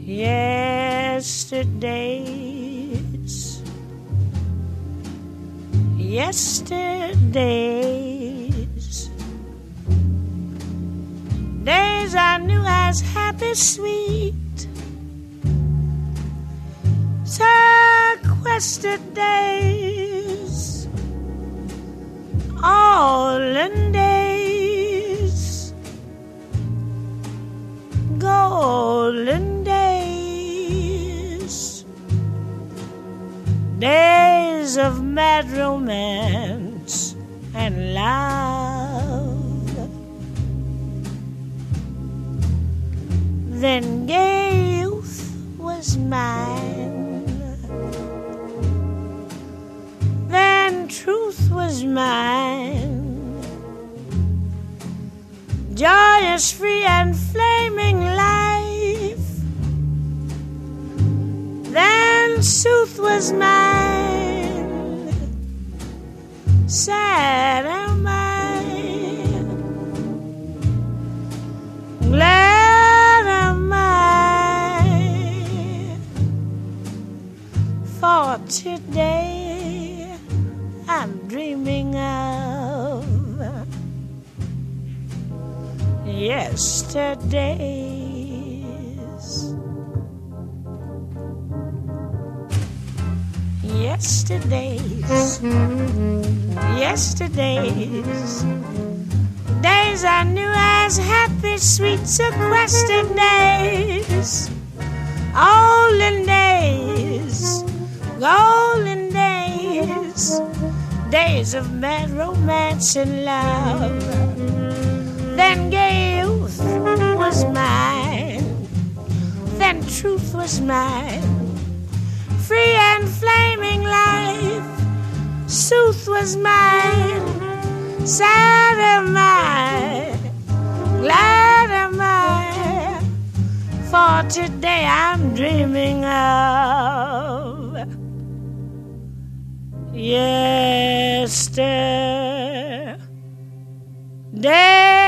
Yesterdays, yesterdays, days I knew as happy, sweet, sequestered days, olden days, golden days, days of mad romance and love. Then gay youth was mine, then truth was mine, joyous, free, and flaming life. Then sooth was mine, sad am I, glad am I, for today I'm dreaming of yesterdays, yesterdays, yesterdays, days I knew as happy, sweet, sequestered days, olden days, golden days, days of mad romance and love. Then gay youth was mine, then truth was mine, free and flaming life, sooth was mine, sad am I, glad am I, for today I'm dreaming of yesterday.